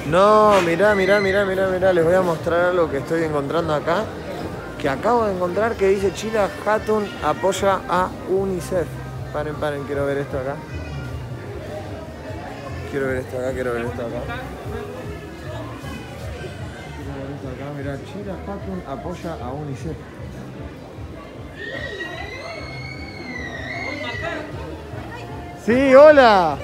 No, mirá, les voy a mostrar algo que estoy encontrando acá. Que acabo de encontrar que dice Chila Hatun apoya a UNICEF. Paren, quiero ver esto acá. Quiero ver esto acá. Mirá, Chila Hatun apoya a UNICEF. Sí, hola.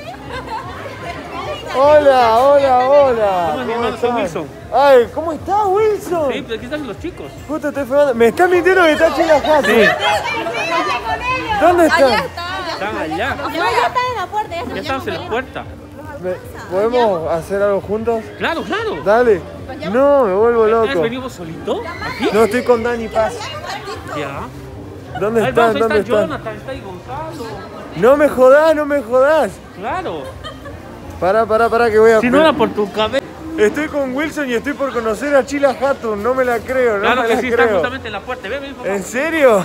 Hola. ¿Cómo estás, Wilson? Ay, ¿cómo estás, Wilson? Sí, pero aquí están los chicos. Justo estoy filmando. ¿Me están mintiendo que está Chila Hatun? Sí. ¿Dónde están? Están allá. No, ya están en la puerta. Ya estamos en la puerta. ¿Podemos hacer algo juntos? Claro. Dale. No, me vuelvo ¿Has loco. venido solito? ¿Aquí? No, estoy con Dani Paz. Ya. ¿Dónde Ahí están? vamos, ahí ¿Dónde está están? Jonathan, está ahí Gonzalo. No me jodas. Claro. Pará que voy a... Si no era por tu cabeza. Estoy con Wilson y estoy por conocer a Chila Hatun. No me la creo, Claro me que la sí, creo. está justamente en la puerta. Ven, papá. ¿En serio?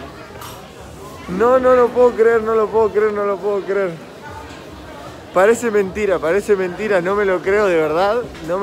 No lo puedo creer. Parece mentira, no me lo creo de verdad.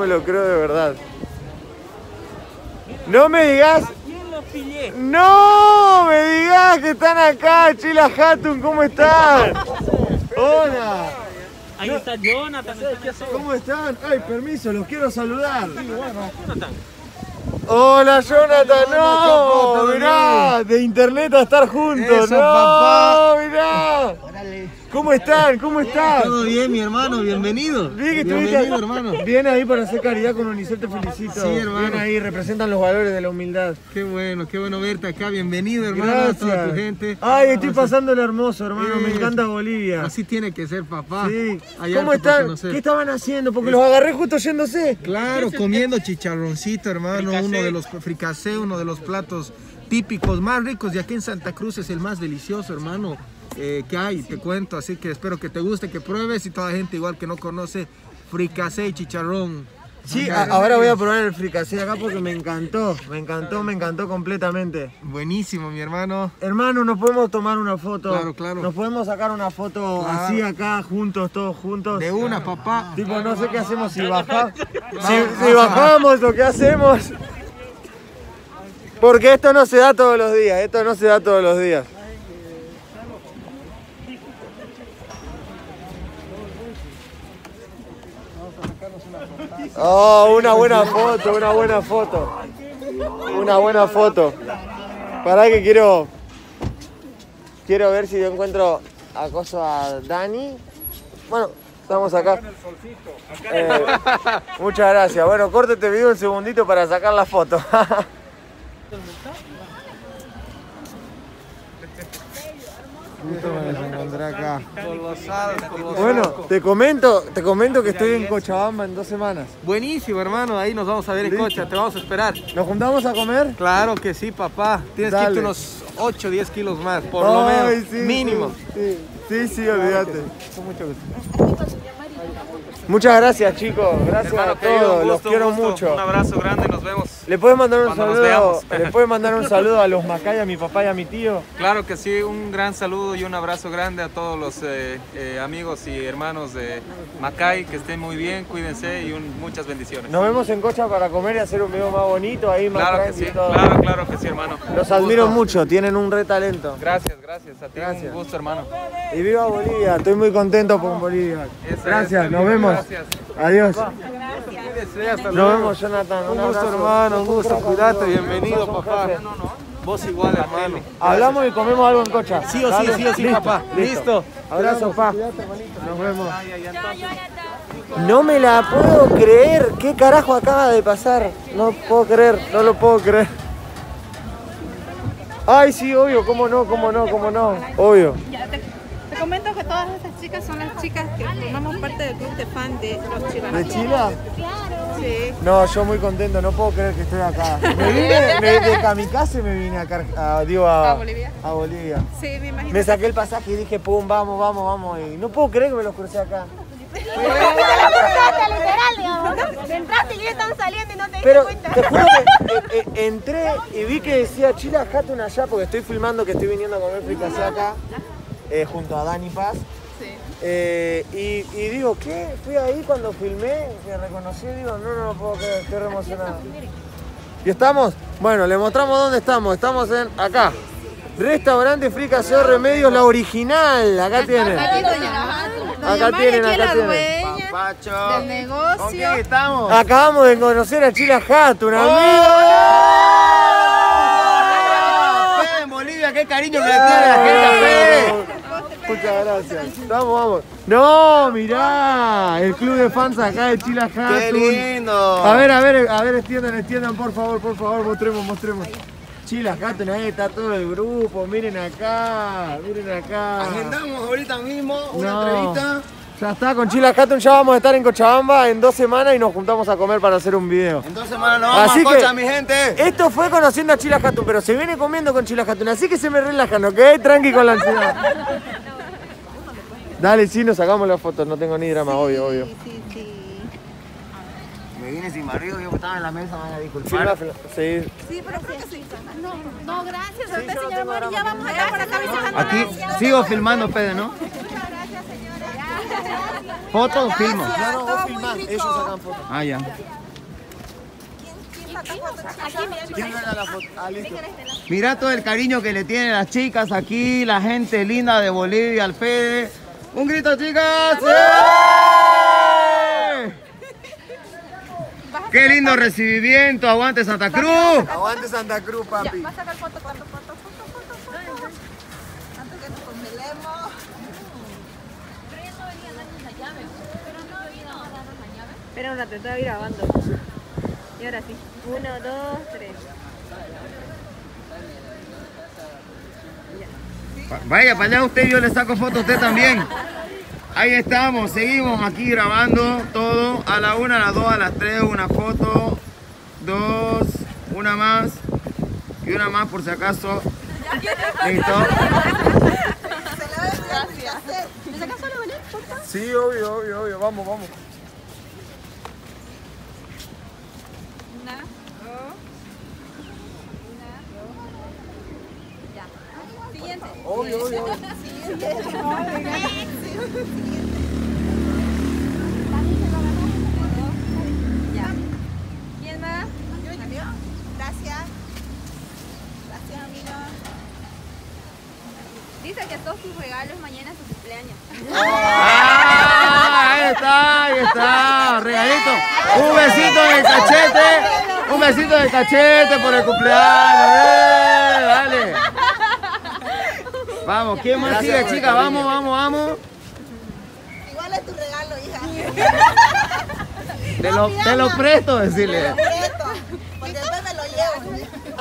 No me digas... ¿Quién lo pillé? ¡No! ¡Me digas que están acá! Chila Hatun, ¿cómo están? ¡Hola! Ahí está Jonathan. ¿Cómo están? Ay, permiso, los quiero saludar. Jonathan. Hola, Jonathan, no, foto, mirá, de internet a estar juntos, Eso, no, papá. mirá. ¿Cómo están? Todo bien, mi hermano, bienvenido. Bien que estuviste Bienvenido, hermano. Bien ahí para hacer caridad con UNICEF, te felicito. Sí, hermano. Bien ahí, representan los valores de la humildad. Qué bueno verte acá. Bienvenido, hermano, a toda tu gente. Ay, estoy pasándole hermoso, hermano, me encanta Bolivia. Así tiene que ser, papá. Sí. Hay ¿Cómo harto por están? conocer. ¿Qué estaban haciendo? Porque los agarré justo yéndose. Claro, comiendo chicharroncito, hermano, Fricasé. uno de los fricasé, uno de los platos típicos más ricos de aquí en Santa Cruz, es el más delicioso, hermano, que hay, te cuento, así que espero que te guste, que pruebes, y toda la gente igual que no conoce fricasé y chicharrón. Sí, ahora voy a probar el fricasé acá porque me encantó completamente. Buenísimo, mi hermano. Hermano, ¿nos podemos tomar una foto? Claro. ¿Nos podemos sacar una foto Claro. así acá, juntos, todos juntos? De una, papá. Tipo, no sé qué hacemos si bajamos. Si bajamos o qué hacemos. Porque esto no se da todos los días, Oh, una buena foto. Pará que quiero ver si yo encuentro acoso a Dani. Bueno, estamos acá. Muchas gracias. Bueno, córtete video un segundito para sacar la foto. Justo me los encontré acá. Bueno, te comento que estoy en Cochabamba en 2 semanas. Buenísimo, hermano, ahí nos vamos a ver en Listo. Cocha, te vamos a esperar. ¿Nos juntamos a comer? Claro que sí, papá. Tienes que Dale. irte unos 8 o 10 kilos más, por lo menos, Ay, sí, mínimo. Sí, olvídate. Con mucho gusto. Muchas gracias, chicos. Gracias Hermano, a querido, todos. un Los gusto, quiero un gusto. mucho. Un abrazo grande, nos vemos. ¿Le puedes mandar un Cuando nos saludo? veamos. ¿Le puedes mandar un saludo a los Macay, a mi papá y a mi tío? Claro que sí, un gran saludo y un abrazo grande a todos los amigos y hermanos de Macay, que estén muy bien, cuídense y muchas bendiciones. Nos vemos en Cocha para comer y hacer un video más bonito ahí, más Claro que tranqui sí, y todo. claro que sí, hermano. Los Un admiro gusto. mucho, tienen un re talento. Gracias a ti, Gracias. un gusto, hermano. Y viva Bolivia, estoy muy contento con Bolivia. Eso Gracias, es, nos vemos. Gracias. Adiós. Cuídese, hasta Nos luego. vemos, Jonathan. Un gusto, abrazo. hermano, un gusto. Sos un Cuídate, crack, bienvenido, sos un papá. jefe. Vos igual, hermano. Hablamos y comemos algo en Cocha. Sí o sí, Dale. sí o sí, Listo, papá. Listo. Abrazo, pa. Nos vemos. No me la puedo creer. ¿Qué carajo acaba de pasar? No puedo creer, no lo puedo creer. Ay, sí, obvio, cómo no. Obvio. Ya, te comento que todas estas chicas son las chicas que formamos parte del club de fan de los chilenos. ¿De Chile? Sí. No, yo muy contento, no puedo creer que estoy acá. De Kamikaze me vine acá, ¿A Bolivia? A Bolivia. Sí, me imagino. Me saqué el pasaje y dije, pum, vamos. Y no puedo creer que me los crucé acá. Literal, digamos. Entraste y ya estaban saliendo y no te diste Pero cuenta. te juro que entré y vi que decía Chila Hatun allá porque estoy filmando que estoy viniendo a comer fricasé acá junto a Dani Paz. Sí. Y digo, ¿qué? Fui ahí cuando filmé, me reconocí y digo, no lo puedo creer, estoy re emocionado. ¿Y estamos? Bueno, le mostramos dónde estamos. Estamos en acá. Restaurante Fricaseo Remedios, la original. Acá tienen. Acá tienen, acá tienen. Papacho. Del negocio. ¿Con quién estamos? Acabamos de conocer a Chila Hatun, amigo. Fede en Bolivia, qué cariño que le tiene la gente a Fede. Muchas gracias. Vamos, vamos. No, mirá. El club de fans acá de Chila Hatun. ¡Qué lindo! A ver, extiendan, por favor, mostremos. Chila Hatun, ahí está todo el grupo, miren acá. Agendamos ahorita mismo una No. entrevista. Ya está, con Chila Hatun ya vamos a estar en Cochabamba en 2 semanas y nos juntamos a comer para hacer un video. En 2 semanas nos vamos Así a que- Cocha, mi gente. Esto fue conociendo a Chila Hatun, pero se viene comiendo con Chila Hatun, así que se me relajan, ¿ok? Tranqui con la ansiedad. Dale, sí, nos sacamos las fotos, no tengo ni drama, obvio. Sí. Me vine sin marido, yo estaba en la mesa, van a disculpar. Filma, sí. Sí, pero creo que sí. No, gracias a usted, señora Mari. Ya vamos a estar por acá visitando. Aquí sigo filmando, Fede, ¿no? ¿Foto o filmo? No, vos filmás, ellos sacan fotos. Ah, ya. ¿Quién saca la foto? Ah, listo. Mira todo el cariño que le tienen las chicas aquí, la gente linda de Bolivia, al Fede. ¡Un grito, chicas! ¡Sí! ¡Qué lindo recibimiento! ¡Aguante Santa Cruz! Aguante Santa Cruz, papi. Va a sacar foto. Antes que nos congelemos. Espera un rato, estoy grabando. Y ahora sí. 1, 2, 3. Vaya para allá usted, yo le saco foto a usted también. Ahí estamos, seguimos aquí grabando todo. A la 1, a las 2, a las 3, una foto. 2, una más. Y una más por si acaso. ¿Listo? ¿Me sacas solo, Belén? Sí, obvio, vamos. Una, dos. Ya. Siguiente. Obvio. Ya. ¿Quién más? Gracias. Gracias, amigo. Dice que todos sus regalos mañana es su cumpleaños. ¡Ah! Ahí está, regalito. Un besito de cachete por el cumpleaños. Dale. Vamos, ¿quién más Gracias sigue, por el chica? cariño. Vamos. Igual es tu regalo, hija. Te lo presto, decirle. Porque después me lo llevo.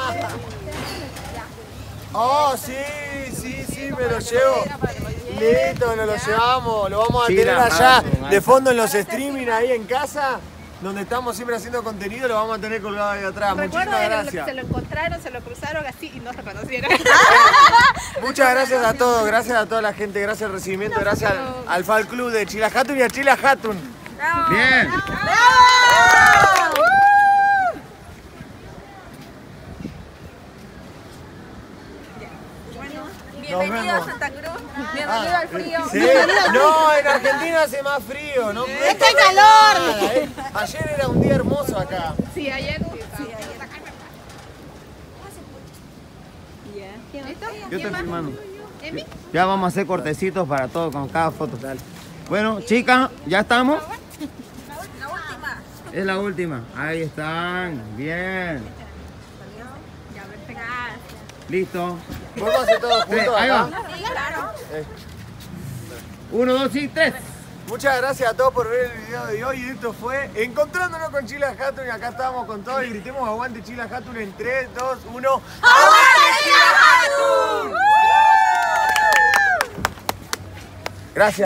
Oh, sí, me lo llevo. Listo, nos lo llevamos. Lo vamos a tener Chila allá Hatun, de fondo en los streaming ahí en casa, donde estamos siempre haciendo contenido, lo vamos a tener colgado ahí atrás. Recuerdo Muchísimas que gracias. se lo encontraron, se lo cruzaron así y no reconocieron. Muchas gracias a todos, gracias a toda la gente, gracias al recibimiento, gracias al fan club de Chila Hatun y a Chila Hatun. Bien. Bienvenido a Santa Cruz. Bienvenido al frío. ¿Sí? No, en Argentina hace más frío, ¿no? ¡Este calor! Ayer era un día hermoso acá. Sí, ayer. ¿Listo? Yo estoy filmando. ¿Emi? Ya vamos a hacer cortecitos para todo con cada foto. Bueno, chicas, ¿ya estamos? La última. Es la última. Ahí están. Bien. Ya, perfecto. Listo. Vamos a hacer todos juntos Ahí acá. va. Sí, claro. 1, 2 y 3. Muchas gracias a todos por ver el video de hoy. Esto fue Encontrándonos con Chila Hatun y acá estamos con todos y gritemos aguante Chila Hatun en 3, 2, 1. ¡Aguante Chila Hatun! Gracias.